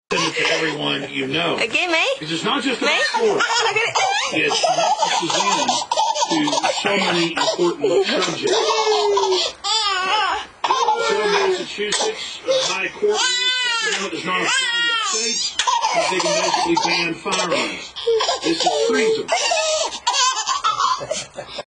Send it to everyone you know. Okay, mate. Because it's not just about sports. It connects to so many important subjects. So Massachusetts High Court does not apply to the states because they can basically ban firearms. This is treason.